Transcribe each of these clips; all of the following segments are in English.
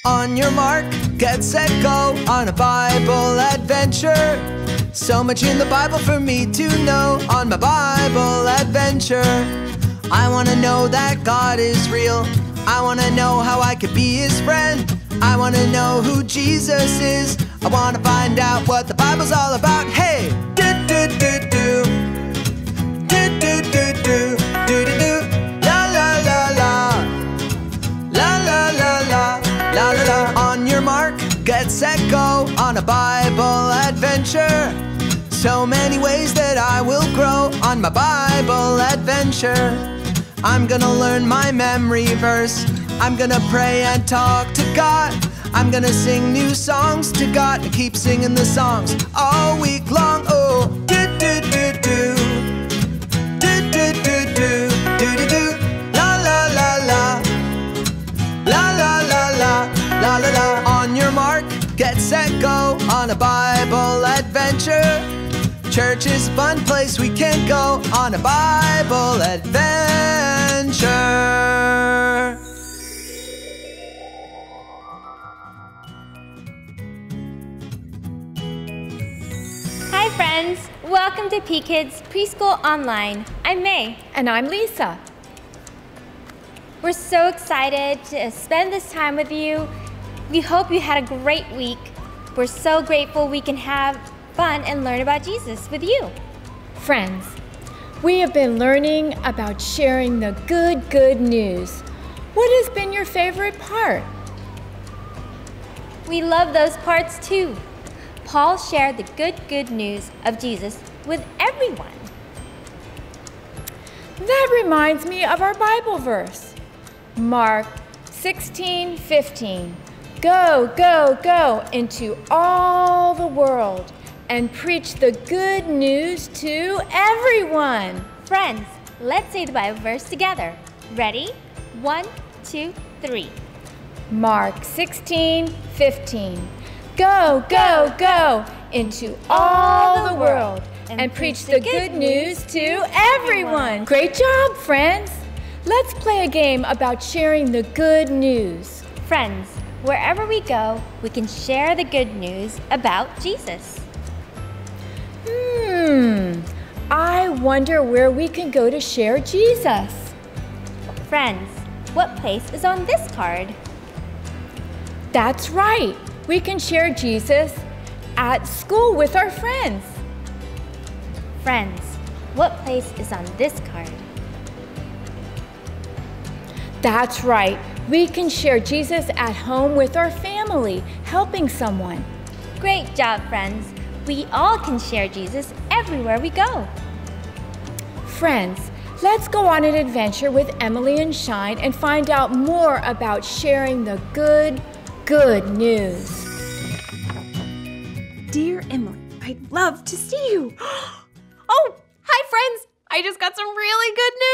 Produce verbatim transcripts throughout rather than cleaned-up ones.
On your mark, get set, go on a Bible adventure. So much in the Bible for me to know on my Bible adventure. I want to know that God is real. I want to know how I could be his friend. I want to know who Jesus is. I want to find out what the Bible's all about. Hey! Do do do do. Do do do do. Do do do. La la la la. La la la la. La la la. On your mark, get set, go on a Bible adventure. So many ways that I will grow on my Bible adventure. I'm gonna learn my memory verse. I'm gonna pray and talk to God. I'm gonna sing new songs to God and keep singing the songs all week long. Oh, do do do do. Do do do do. Do do do. La la la la. La la la la. La la la. On your mark, get set, go on a Bible adventure. Church is a fun place we can go on a Bible adventure. Hi friends, welcome to PKids Preschool Online. I'm May. And I'm Lisa. We're so excited to spend this time with you. We hope you had a great week. We're so grateful we can have fun and learn about Jesus with you. Friends, we have been learning about sharing the good, good news. What has been your favorite part? We love those parts too. Paul shared the good, good news of Jesus with everyone. That reminds me of our Bible verse, Mark sixteen fifteen. Go, go, go into all the world and preach the good news to everyone. Friends, let's say the Bible verse together. Ready? One, two, three. Mark sixteen fifteen. Go, go, go into all the world and preach the good news to everyone. Great job, friends. Let's play a game about sharing the good news. Friends, wherever we go, we can share the good news about Jesus. Hmm, I wonder where we can go to share Jesus. Friends, what place is on this card? That's right. We can share Jesus at school with our friends. Friends, what place is on this card? That's right. We can share Jesus at home with our family, helping someone. Great job, friends. We all can share Jesus everywhere we go. Friends, let's go on an adventure with Emily and Shine and find out more about sharing the good, good news. Dear Emily, I'd love to see you. Oh, hi friends. I just got some really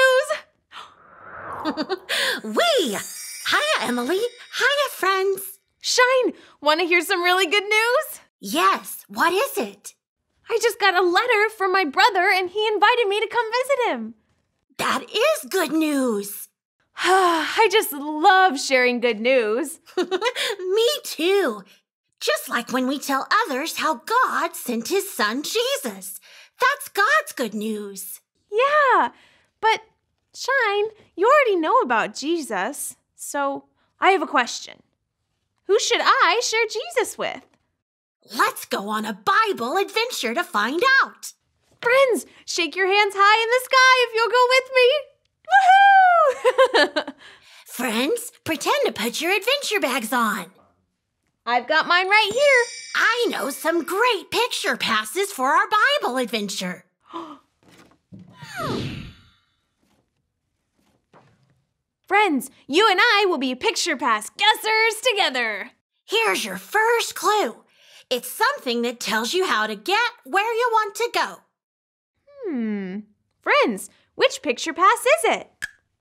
good news. Wee! Hiya, Emily. Hiya, friends. Shine, want to hear some really good news? Yes, what is it? I just got a letter from my brother and he invited me to come visit him. That is good news. I just love sharing good news. Me too. Just like when we tell others how God sent his son Jesus. That's God's good news. Yeah, but Shine, you already know about Jesus. So I have a question. Who should I share Jesus with? Let's go on a Bible adventure to find out. Friends, shake your hands high in the sky if you'll go with me. Woohoo! Friends, pretend to put your adventure bags on. I've got mine right here. I know some great picture passes for our Bible adventure. Friends, you and I will be picture pass guessers together. Here's your first clue. It's something that tells you how to get where you want to go. Hmm. Friends, which picture pass is it?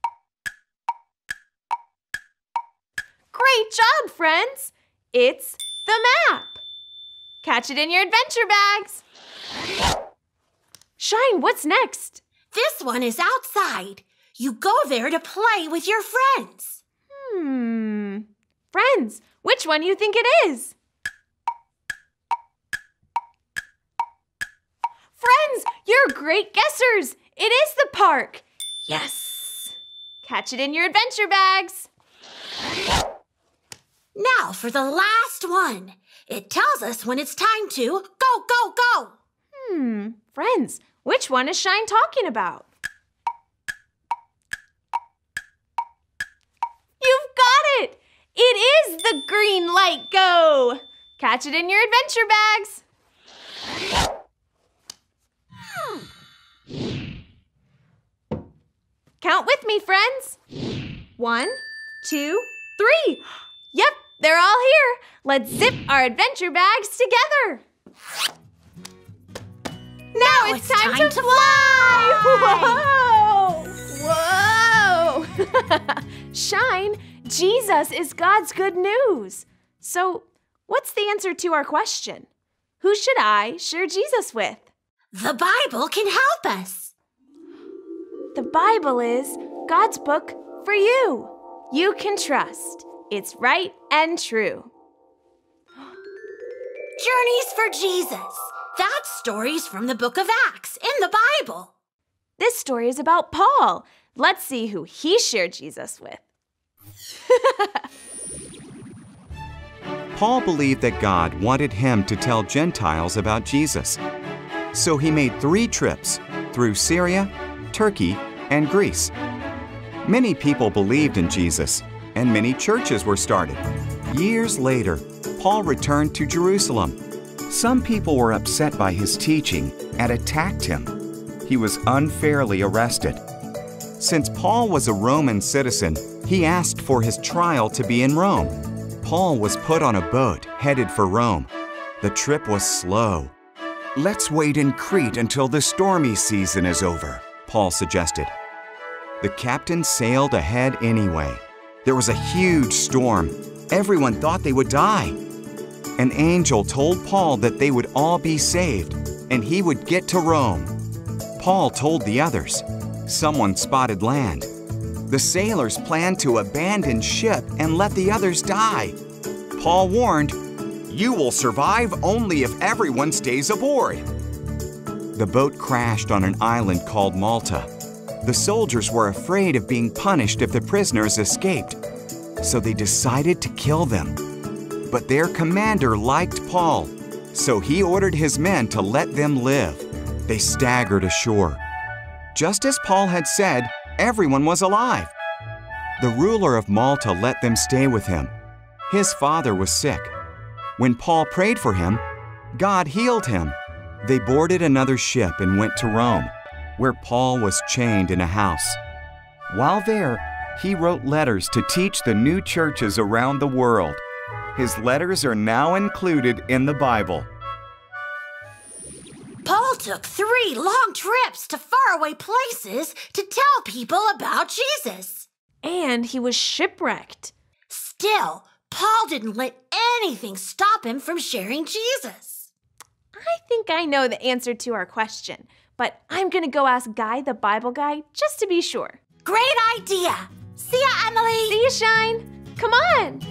Great job, friends. It's the map. Catch it in your adventure bags. Shine, what's next? This one is outside. You go there to play with your friends. Hmm. Friends, Friends, which one do you think it is? Friends, you're great guessers. It is the park. Yes. Catch it in your adventure bags. Now for the last one. It tells us when it's time to go, go, go. Hmm, friends, which one is Shine talking about? You've got it! It is the green light go! Catch it in your adventure bags. Count with me, friends. One, two, three. Yep, they're all here. Let's zip our adventure bags together. Now it's, it's time, time to, to fly! Whoa! Whoa! Shine, Jesus is God's good news. So, what's the answer to our question? Who should I share Jesus with? The Bible can help us. The Bible is God's book for you. You can trust. It's right and true. Journeys for Jesus. That's stories from the book of Acts in the Bible. This story is about Paul. Let's see who he shared Jesus with. Paul believed that God wanted him to tell Gentiles about Jesus. So he made three trips through Syria, Turkey, and Greece. Many people believed in Jesus, and many churches were started. Years later, Paul returned to Jerusalem. Some people were upset by his teaching and attacked him. He was unfairly arrested. Since Paul was a Roman citizen, he asked for his trial to be in Rome. Paul was put on a boat headed for Rome. The trip was slow. "Let's wait in Crete until the stormy season is over," Paul suggested. The captain sailed ahead anyway. There was a huge storm. Everyone thought they would die. An angel told Paul that they would all be saved, and he would get to Rome. Paul told the others. Someone spotted land. The sailors planned to abandon ship and let the others die. Paul warned, "You will survive only if everyone stays aboard." The boat crashed on an island called Malta. The soldiers were afraid of being punished if the prisoners escaped, so they decided to kill them. But their commander liked Paul, so he ordered his men to let them live. They staggered ashore. Just as Paul had said, everyone was alive. The ruler of Malta let them stay with him. His father was sick. When Paul prayed for him, God healed him. They boarded another ship and went to Rome, where Paul was chained in a house. While there, he wrote letters to teach the new churches around the world. His letters are now included in the Bible. Paul took three long trips to faraway places to tell people about Jesus. And he was shipwrecked. Still, Paul didn't let anything stop him from sharing Jesus. I think I know the answer to our question, but I'm going to go ask Guy, the Bible guy, just to be sure. Great idea. See ya, Emily. See you, Shine. Come on.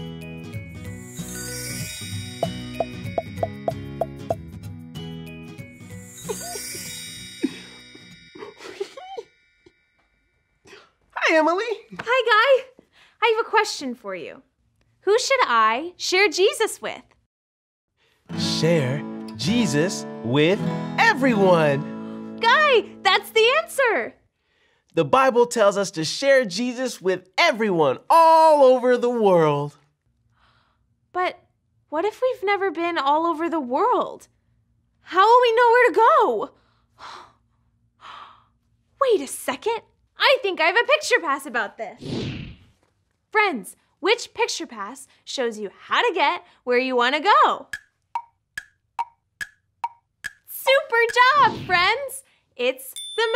Hi, Emily. Hi, Guy. I have a question for you. Who should I share Jesus with? Share Jesus with everyone. Guy, that's the answer. The Bible tells us to share Jesus with everyone all over the world. But what if we've never been all over the world? How will we know where to go? Wait a second. I think I have a picture pass about this. Friends, which picture pass shows you how to get where you want to go? Super job, friends! It's the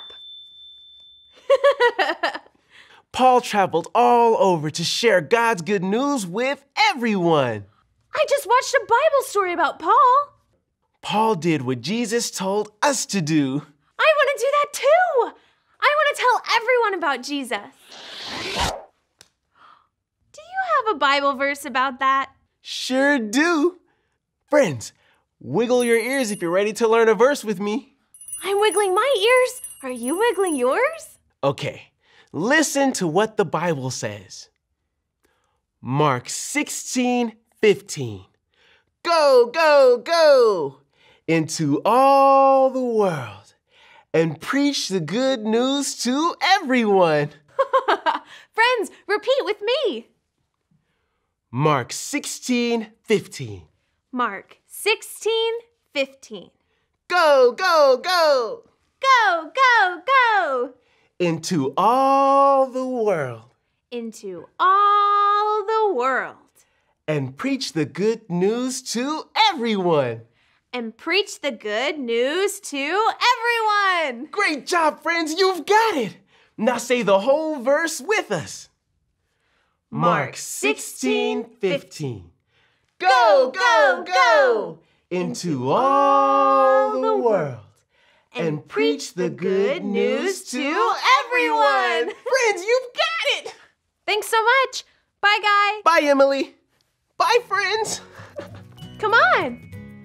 map. Paul traveled all over to share God's good news with everyone. I just watched a Bible story about Paul. Paul did what Jesus told us to do. I want to do that too. I want to tell everyone about Jesus. Do you have a Bible verse about that? Sure do. Friends, wiggle your ears if you're ready to learn a verse with me. I'm wiggling my ears. Are you wiggling yours? Okay, listen to what the Bible says. Mark sixteen fifteen. Go, go, go into all the world and preach the good news to everyone. Friends, repeat with me. Mark sixteen fifteen. Mark sixteen fifteen. Go, go, go Go, go, go into all the world into all the world and preach the good news to everyone. and preach the good news to everyone. Great job, friends. You've got it. Now say the whole verse with us. Mark sixteen fifteen. Go, go, go into all the world and preach the good news to everyone. Friends, you've got it. Thanks so much. Bye, Guy. Bye, Emily. Bye, friends. Come on.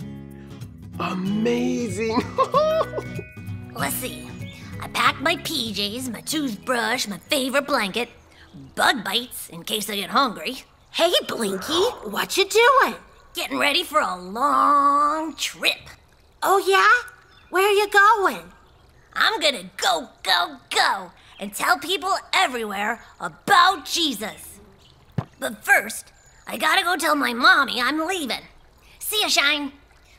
Amazing. Let's see. I packed my P Js, my toothbrush, my favorite blanket, bug bites in case I get hungry. Hey, Blinky, what you doing? Getting ready for a long trip. Oh, yeah? Where are you going? I'm gonna go, go, go and tell people everywhere about Jesus. But first, I gotta go tell my mommy I'm leaving. See ya, Shine.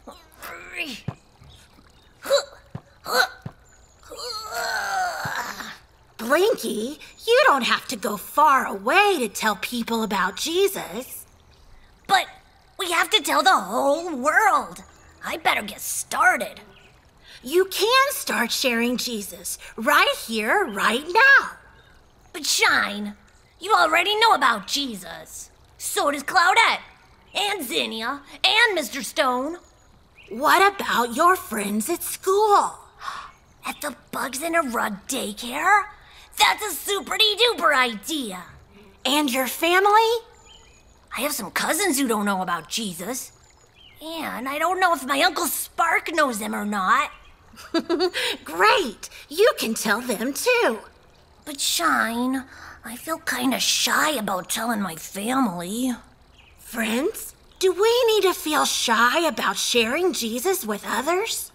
Blinky, you don't have to go far away to tell people about Jesus. But we have to tell the whole world. I better get started. You can start sharing Jesus right here, right now. But Shine, you already know about Jesus. So does Claudette, and Zinnia, and Mister Stone. What about your friends at school? At the Bugs in a Rug daycare? That's a super-duper idea. And your family? I have some cousins who don't know about Jesus. And I don't know if my Uncle Spark knows him or not. Great! You can tell them too. But Shine, I feel kinda shy about telling my family. Friends, do we need to feel shy about sharing Jesus with others?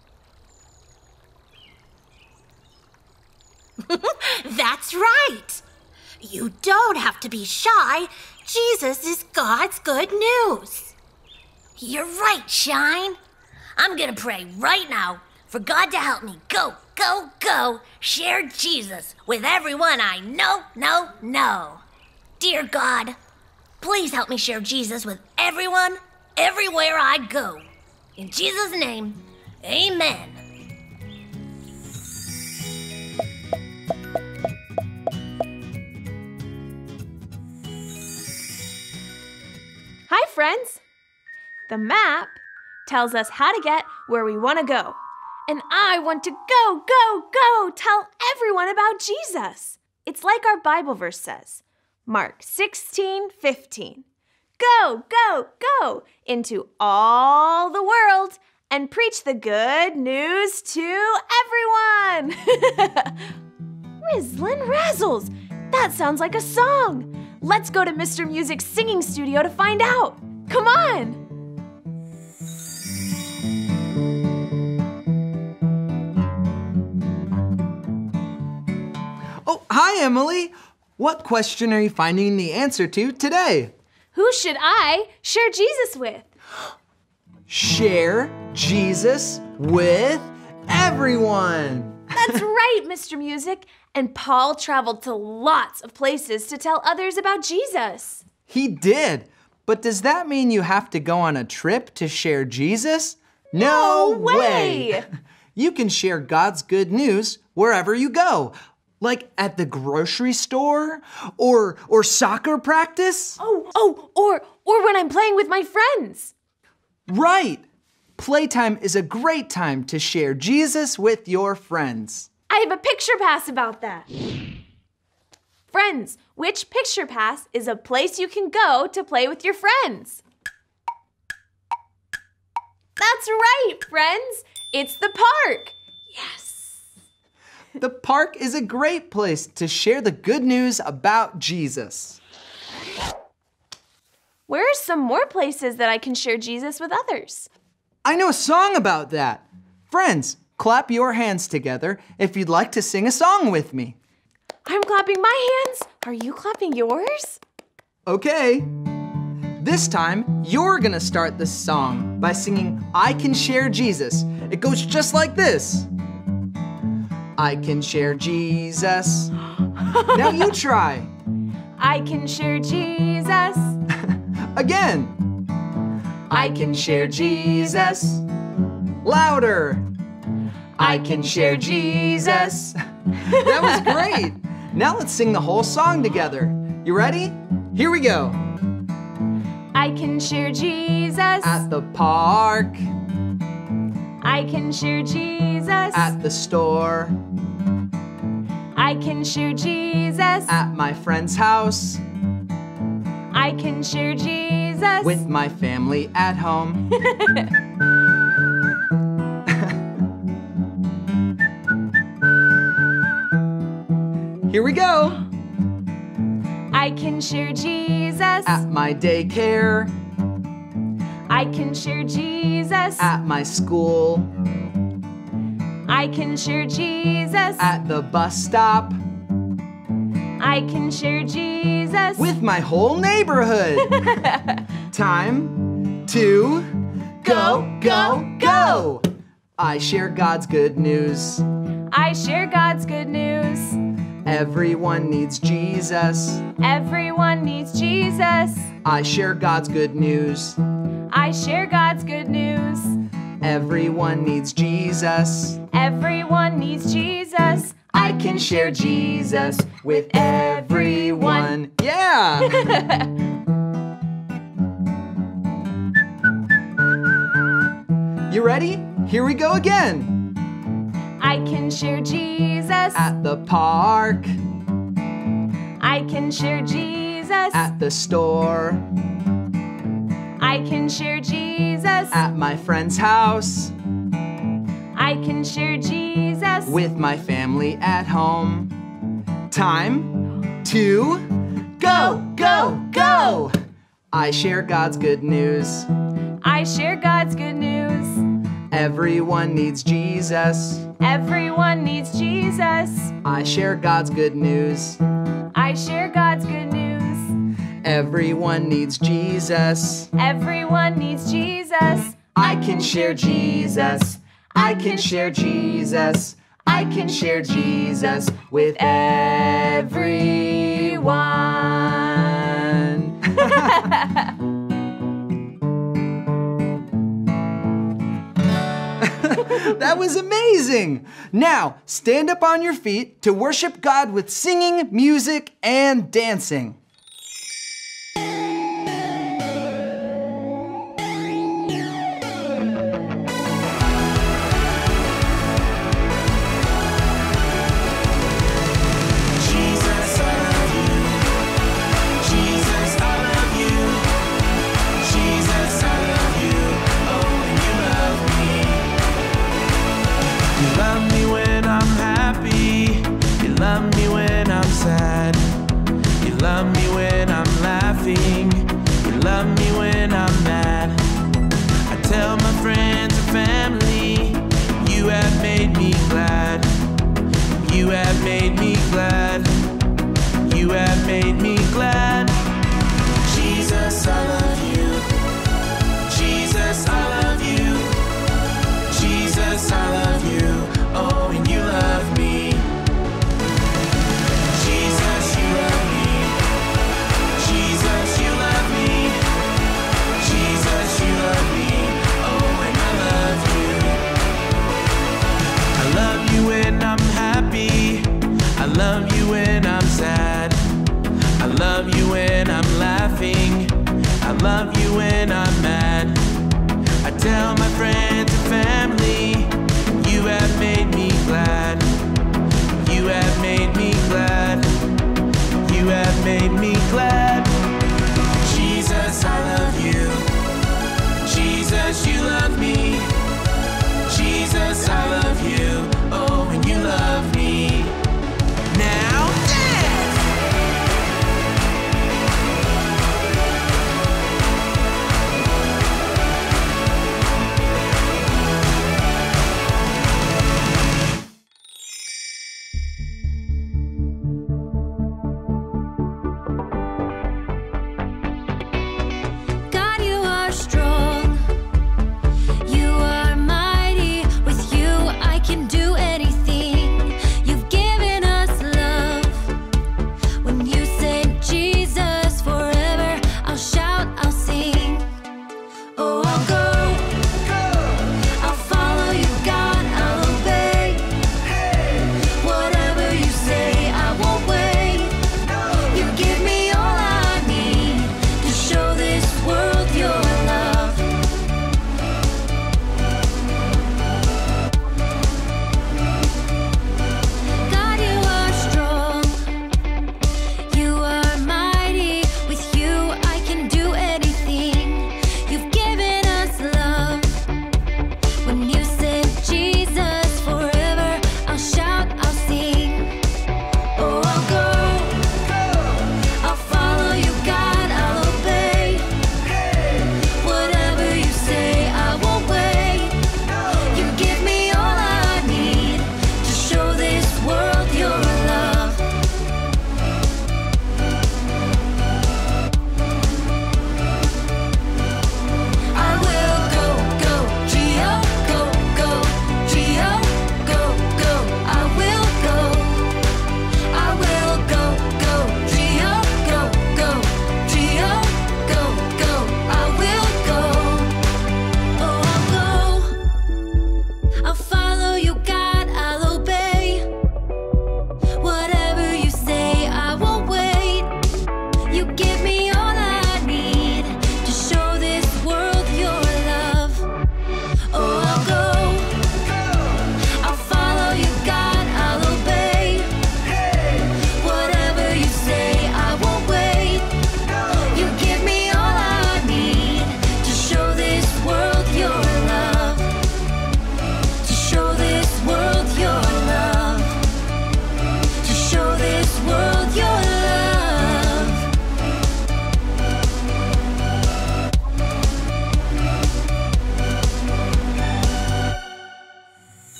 That's right. You don't have to be shy. Jesus is God's good news. You're right, Shine. I'm gonna pray right now for God to help me go, go, go, share Jesus with everyone I know, know, know. Dear God, please help me share Jesus with everyone, everywhere I go. In Jesus' name, amen. Hi, friends. The map tells us how to get where we want to go. And I want to go, go, go tell everyone about Jesus. It's like our Bible verse says, Mark sixteen fifteen. Go, go, go into all the world and preach the good news to everyone. Rizzlin' Razzles, that sounds like a song. Let's go to Mister Music's singing studio to find out. Come on. Oh, hi, Emily. What question are you finding the answer to today? Who should I share Jesus with? Share Jesus with everyone. That's right, Mister Music. And Paul traveled to lots of places to tell others about Jesus. He did. But does that mean you have to go on a trip to share Jesus? No, No way. You can share God's good news wherever you go. Like at the grocery store or or soccer practice? Oh, oh, or or when I'm playing with my friends. Right. Playtime is a great time to share Jesus with your friends. I have a picture pass about that. Friends, which Picture Pass is a place you can go to play with your friends? That's right, friends. It's the park. Yes. The park is a great place to share the good news about Jesus. Where are some more places that I can share Jesus with others? I know a song about that. Friends, clap your hands together if you'd like to sing a song with me. I'm clapping my hands. Are you clapping yours? Okay. This time, you're gonna start the song by singing I Can Share Jesus. It goes just like this. I can share Jesus. Now you try. I can share Jesus. Again. I can share Jesus. Louder. I can share Jesus. That was great. Now let's sing the whole song together. You ready? Here we go. I can share Jesus. At the park. I can share Jesus. At the store. I can share Jesus. At my friend's house. I can share Jesus. With my family at home. Here we go. I can share Jesus. At my daycare. I can share Jesus. At my school. I can share Jesus. At the bus stop. I can share Jesus. With my whole neighborhood. Time to go, go, go. I share God's good news. I share God's good news. Everyone needs Jesus. Everyone needs Jesus. I share God's good news. I share God's good news. Everyone needs Jesus. Everyone needs Jesus. I can share Jesus with everyone. Yeah! You ready? Here we go again. I can share Jesus. At the park. I can share Jesus. At the store. I can share Jesus. At my friend's house. I can share Jesus. With my family at home. Time to go, go, go! I share God's good news. I share God's good news. Everyone needs Jesus. Everyone needs Jesus. I share God's good news. I share God's good news. Everyone needs Jesus. Everyone needs Jesus. I can share Jesus. I can share Jesus. I can share Jesus with everyone. That was amazing! Now, stand up on your feet to worship God with singing, music, and dancing.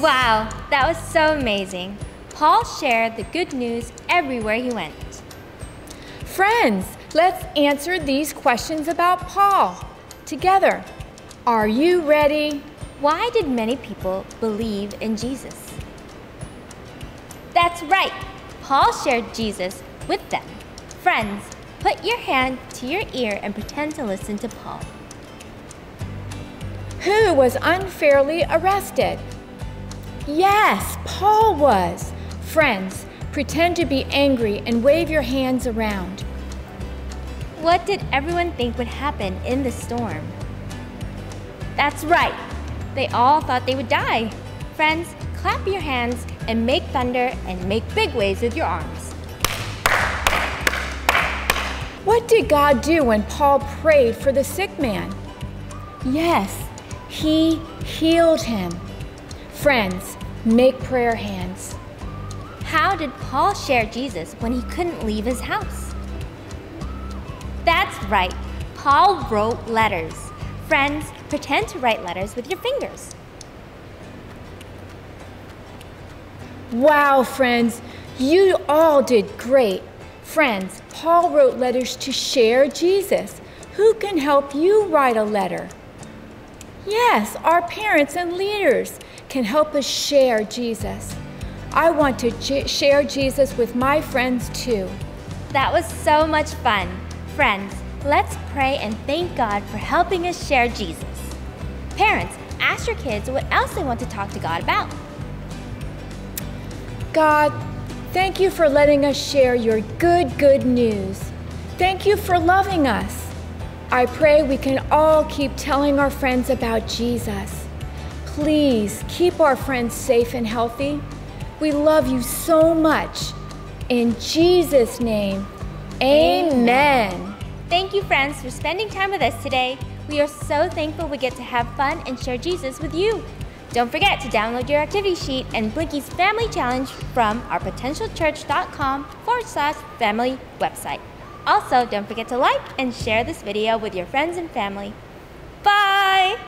Wow, that was so amazing. Paul shared the good news everywhere he went. Friends, let's answer these questions about Paul together. Are you ready? Why did many people believe in Jesus? That's right. Paul shared Jesus with them. Friends, put your hand to your ear and pretend to listen to Paul. Who was unfairly arrested? Yes, Paul was. Friends, pretend to be angry and wave your hands around. What did everyone think would happen in the storm? That's right. They all thought they would die. Friends, clap your hands and make thunder and make big waves with your arms. What did God do when Paul prayed for the sick man? Yes, he healed him. Friends, make prayer hands. How did Paul share Jesus when he couldn't leave his house? That's right. Paul wrote letters. Friends, pretend to write letters with your fingers. Wow, friends, you all did great. Friends, Paul wrote letters to share Jesus. Who can help you write a letter? Yes, our parents and leaders can help us share Jesus. I want to j- share Jesus with my friends too. That was so much fun. Friends, let's pray and thank God for helping us share Jesus. Parents, ask your kids what else they want to talk to God about. God, thank you for letting us share your good, good news. Thank you for loving us. I pray we can all keep telling our friends about Jesus. Please keep our friends safe and healthy. We love you so much. In Jesus' name, amen. Thank you, friends, for spending time with us today. We are so thankful we get to have fun and share Jesus with you. Don't forget to download your activity sheet and Blinky's Family Challenge from our potentialchurch.com forward slash family website. Also, don't forget to like and share this video with your friends and family.